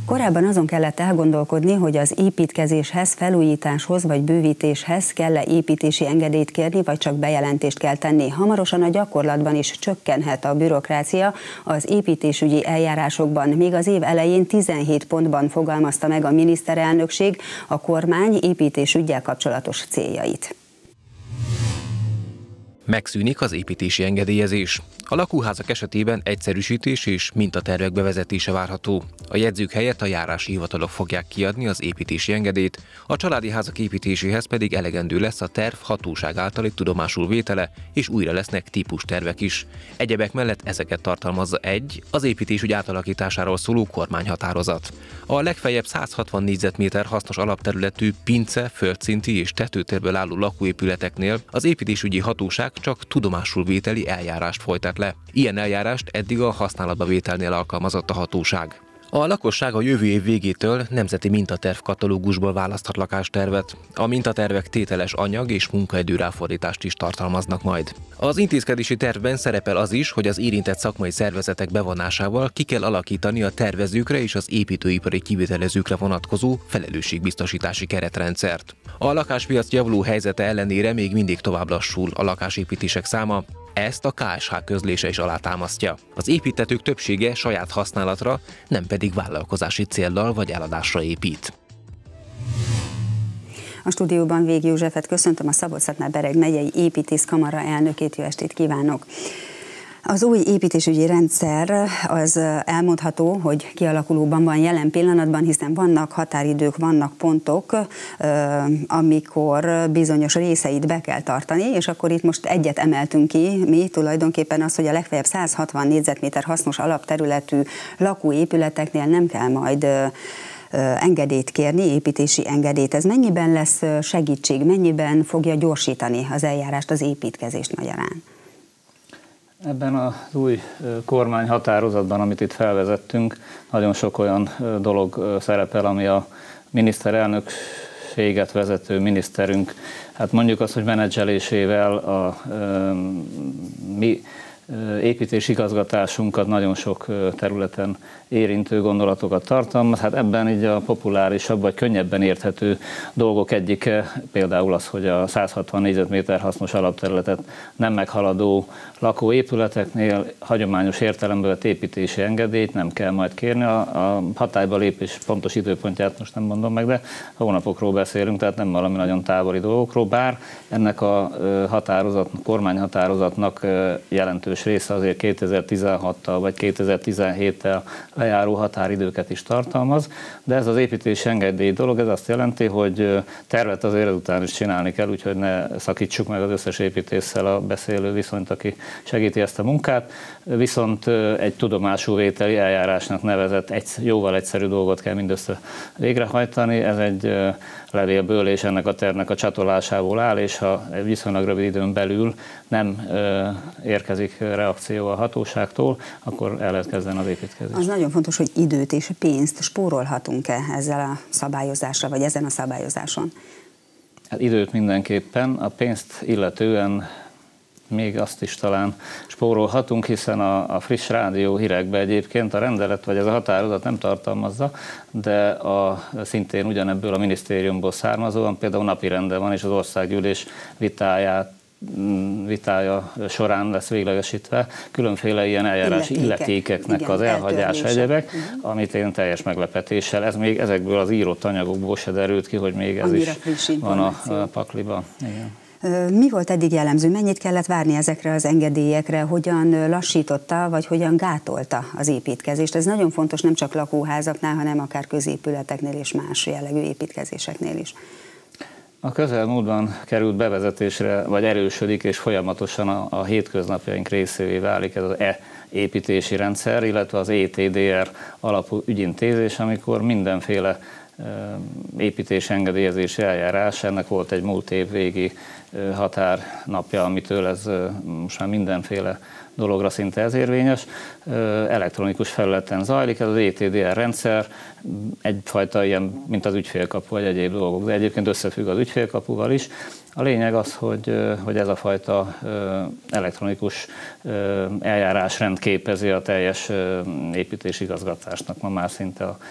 Korábban azon kellett elgondolkodni, hogy az építkezéshez, felújításhoz vagy bővítéshez kell-e építési engedélyt kérni, vagy csak bejelentést kell tenni. Hamarosan a gyakorlatban is csökkenhet a bürokrácia az építésügyi eljárásokban. Még az év elején 17 pontban fogalmazta meg a miniszterelnökség a kormány építésüggyel kapcsolatos céljait. Megszűnik az építési engedélyezés. A lakóházak esetében egyszerűsítés és mintatervek bevezetése várható. A jegyzők helyett a járási hivatalok fogják kiadni az építési engedélyt, a családi házak építéséhez pedig elegendő lesz a terv hatóság általi tudomásul vétele, és újra lesznek típustervek is. Egyebek mellett ezeket tartalmazza az építésügy átalakításáról szóló kormányhatározat. A legfeljebb 160 négyzetméter hasznos alapterületű pince, földszinti és tetőtérből álló lakóépületeknél az építésügyi hatóság csak tudomásul vételi eljárást folytat le. Ilyen eljárást eddig a használatba vételnél alkalmazott a hatóság. A lakosság a jövő év végétől nemzeti mintaterv katalógusból választhat lakástervet. A mintatervek tételes anyag és munkaidő ráfordítást is tartalmaznak majd. Az intézkedési tervben szerepel az is, hogy az érintett szakmai szervezetek bevonásával ki kell alakítani a tervezőkre és az építőipari kivitelezőkre vonatkozó felelősségbiztosítási keretrendszert. A lakáspiac javuló helyzete ellenére még mindig tovább lassul a lakásépítések száma. Ezt a KSH közlése is alátámasztja. Az építtetők többsége saját használatra, nem pedig vállalkozási céllal vagy eladásra épít. A stúdióban Vég Józsefet köszöntöm, a Szabolcs-Szatmár-Bereg megyei építészkamara elnökét, jó estét kívánok! Az új építésügyi rendszer az elmondható, hogy kialakulóban van jelen pillanatban, hiszen vannak határidők, vannak pontok, amikor bizonyos részeit be kell tartani, és akkor itt most egyet emeltünk ki, mi tulajdonképpen az, hogy a legfeljebb 160 négyzetméter hasznos alapterületű lakóépületeknél nem kell majd engedélyt kérni, építési engedélyt. Ez mennyiben lesz segítség, mennyiben fogja gyorsítani az eljárást, az építkezést magyarán? Ebben az új kormányhatározatban, amit itt felvezettünk, nagyon sok olyan dolog szerepel, ami a miniszterelnökséget vezető miniszterünk, hát mondjuk azt, hogy menedzselésével a mi építésigazgatásunkat nagyon sok területen érintő gondolatokat tartalmaz. Hát ebben így a populárisabb vagy könnyebben érthető dolgok egyike például az, hogy a 160 négyzetméter hasznos alapterületet nem meghaladó lakóépületeknél hagyományos értelemben vett építési engedélyt nem kell majd kérni. A hatályba lépés pontos időpontját most nem mondom meg, de hónapokról beszélünk, tehát nem valami nagyon távoli dolgokról, bár ennek a kormányhatározatnak jelentős része azért 2016-tal vagy 2017-tel lejáró határidőket is tartalmaz, de ez az építési engedély dolog, ez azt jelenti, hogy tervet azért ezután is csinálni kell, úgyhogy ne szakítsuk meg az összes építéssel a beszélő viszonyt, aki segíti ezt a munkát, viszont egy tudomásul vételi eljárásnak nevezett jóval egyszerű dolgot kell mindössze végrehajtani, ez egy levélből és ennek a tervnek a csatolásából áll, és ha egy viszonylag rövid időn belül nem érkezik reakció a hatóságtól, akkor el lehet kezdeni az építkezést. Az nagyon fontos, hogy időt és pénzt spórolhatunk-e ezzel a szabályozással, vagy ezen a szabályozáson? Hát időt mindenképpen, a pénzt illetően még azt is talán spórolhatunk, hiszen a friss rádió hírekben egyébként a rendelet vagy ez a határozat nem tartalmazza, de szintén ugyanebből a minisztériumból származóan például napirenden van, és az országgyűlés vitája során lesz véglegesítve különféle ilyen eljárási illetékeknek az elhagyása egyebek, amit én teljes meglepetéssel, ez még ezekből az írott anyagokból se derült ki, hogy még ez is van a pakliban. Igen. Mi volt eddig jellemző? Mennyit kellett várni ezekre az engedélyekre? Hogyan lassította, vagy hogyan gátolta az építkezést? Ez nagyon fontos nem csak lakóházaknál, hanem akár középületeknél és más jellegű építkezéseknél is. A közelmúltban került bevezetésre, vagy erősödik, és folyamatosan a hétköznapjaink részévé válik ez az építési rendszer, illetve az ETDR alapú ügyintézés, amikor mindenféle építés engedélyezési eljárás, ennek volt egy múlt év végi határnapja, amitől ez most már mindenféle dologra szinte ez érvényes, elektronikus felületen zajlik, ez az ETDR rendszer, egyfajta ilyen, mint az ügyfélkapu vagy egyéb dolgok, de egyébként összefügg az ügyfélkapuval is. A lényeg az, hogy ez a fajta elektronikus eljárásrend képezi a teljes építésigazgatásnak ma már szinte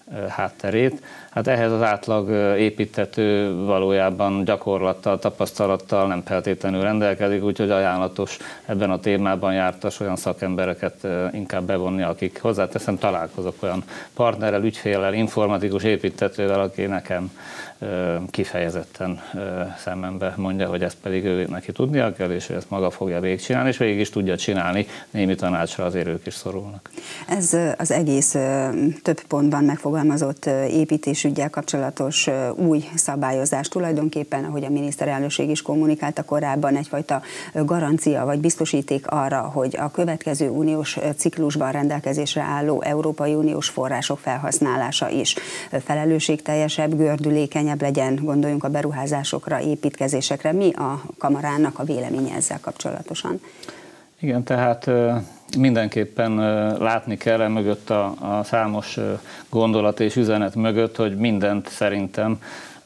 hátterét. Hát ehhez az átlag építtető valójában gyakorlattal, tapasztalattal nem feltétlenül rendelkezik, úgyhogy ajánlatos ebben a témában jártas olyan szakembereket inkább bevonni, akik, hozzáteszem, találkozok olyan partnerrel, ügyféllel, informatikus építtetővel, aki nekem kifejezetten szemembe mondja, hogy ezt pedig neki tudnia kell, és ezt maga fogja végigcsinálni, és végig is tudja csinálni, némi tanácsra azért ők is szorulnak. Ez az egész több pontban megfogalmazott építésüggyel kapcsolatos új szabályozás tulajdonképpen, ahogy a miniszterelnökség is kommunikálta korábban, egyfajta garancia vagy biztosíték arra, hogy a következő uniós ciklusban rendelkezésre álló Európai Uniós források felhasználása is felelősségteljesebb, gördülékenyebb legyen, gondoljunk a beruházásokra, építkezésekre. Mi a kamarának a véleménye ezzel kapcsolatosan? Igen, tehát mindenképpen látni kell mögött a számos gondolat és üzenet mögött, hogy mindent szerintem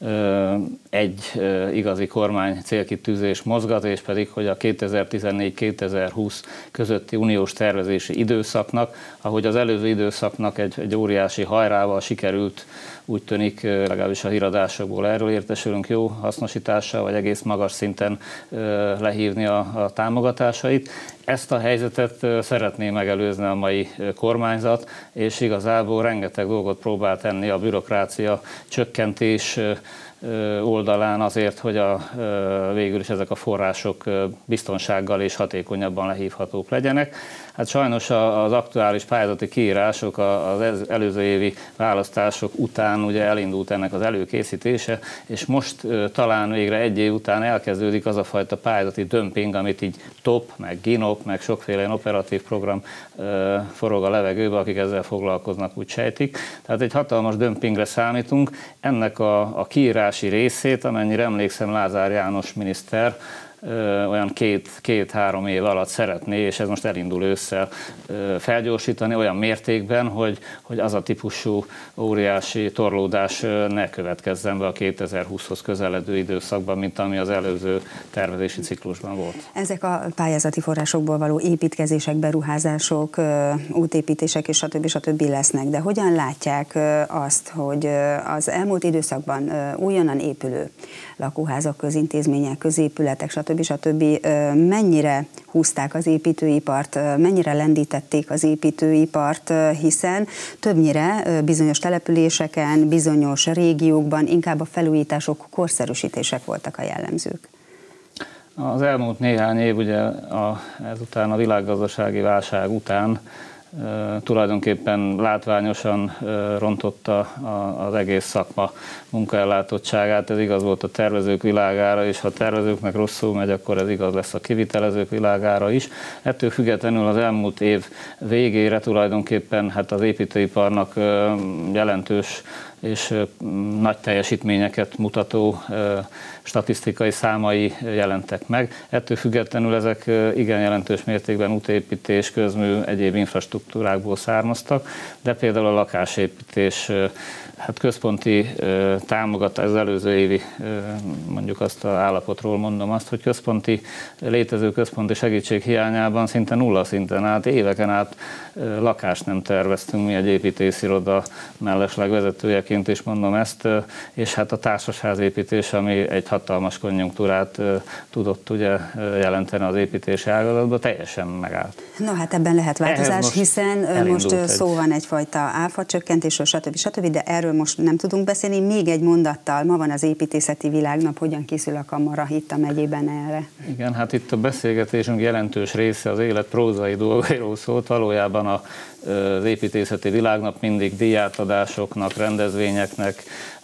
egy igazi kormány célkitűzés mozgat, és pedig, hogy a 2014-2020 közötti uniós tervezési időszaknak, ahogy az előző időszaknak egy óriási hajrával sikerült, úgy tűnik, legalábbis a híradásokból erről értesülünk, jó hasznosítással, vagy egész magas szinten lehívni a támogatásait. Ezt a helyzetet szeretné megelőzni a mai kormányzat, és igazából rengeteg dolgot próbál tenni a bürokrácia csökkentés oldalán azért, hogy végül is ezek a források biztonsággal és hatékonyabban lehívhatók legyenek. Hát sajnos az aktuális pályázati kiírások az előző évi választások után ugye elindult ennek az előkészítése, és most talán végre egy év után elkezdődik az a fajta pályázati dömping, amit így TOP, meg GINOP, meg sokféle operatív program forog a levegőbe, akik ezzel foglalkoznak, úgy sejtik. Tehát egy hatalmas dömpingre számítunk. Ennek a kiírási részét, amennyire emlékszem, Lázár János miniszter olyan két-három év alatt szeretné, és ez most elindul ősszel, felgyorsítani olyan mértékben, hogy az a típusú óriási torlódás ne következzen be a 2020-hoz közeledő időszakban, mint ami az előző tervezési ciklusban volt. Ezek a pályázati forrásokból való építkezések, beruházások, útépítések és stb. Lesznek, de hogyan látják azt, hogy az elmúlt időszakban újonnan épülő lakóházak, közintézmények, középületek, stb. Mennyire húzták az építőipart, mennyire lendítették az építőipart, hiszen többnyire bizonyos településeken, bizonyos régiókban inkább a felújítások, korszerűsítések voltak a jellemzők. Az elmúlt néhány év, ugye ezután a világgazdasági válság után tulajdonképpen látványosan rontotta az egész szakma munkaellátottságát. Ez igaz volt a tervezők világára, és ha a tervezőknek rosszul megy, akkor ez igaz lesz a kivitelezők világára is. Ettől függetlenül az elmúlt év végére tulajdonképpen hát az építőiparnak jelentős és nagy teljesítményeket mutató statisztikai számai jelentek meg. Ettől függetlenül ezek igen jelentős mértékben útépítés, közmű, egyéb infrastruktúrákból származtak, de például a lakásépítés, hát központi támogatás, az előző évi, mondjuk azt az állapotról mondom azt, hogy létező központi segítség hiányában szinte nulla szinten át, éveken át lakást nem terveztünk mi egy építésziroda mellesleg vezetőjeként is mondom ezt, és hát a társasházépítés, ami egy hatalmas konjunktúrát tudott ugye jelenteni az építési ágazatban, teljesen megállt. No, hát ebben lehet változás, hiszen most szó van egyfajta áfa csökkentésről, stb., de erről most nem tudunk beszélni. Még egy mondattal, ma van az építészeti világnap, hogyan készül a kamara itt a megyében erre? Igen, hát itt a beszélgetésünk jelentős része az élet prózai dolgairól szólt, valójában az építészeti világnap mindig díjátadásoknak, rendezvényeknek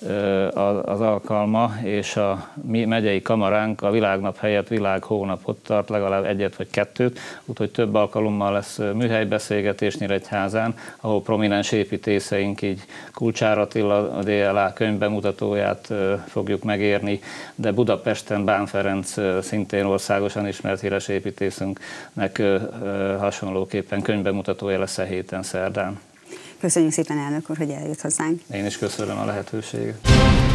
az alkalma, és a mi megyei kamaránk a világnap helyett világhónapot tart, legalább egyet vagy kettőt, úgyhogy több alkalommal lesz műhelybeszélgetés Nyíregyházán, ahol prominens építészeink, így Kulcsár Attila, a DLA könyvbemutatóját fogjuk megérni, de Budapesten Bán Ferenc, szintén országosan ismert híres építészünknek hasonlóképpen könyvbemutatója lesz a héten szerdán. Köszönjük szépen, elnök úr, hogy eljött hozzánk. Én is köszönöm a lehetőséget.